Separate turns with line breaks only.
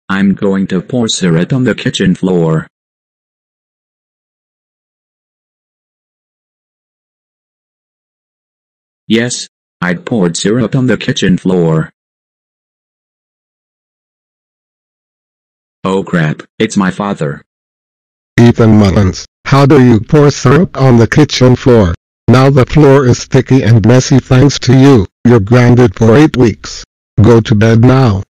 I'm going to pour syrup on the kitchen floor. Yes, I poured syrup on the kitchen floor. Oh crap, it's my father.
Ethan Mullins, how do you pour syrup on the kitchen floor? Now the floor is sticky and messy thanks to you. You're grounded for 8 weeks. Go to bed now.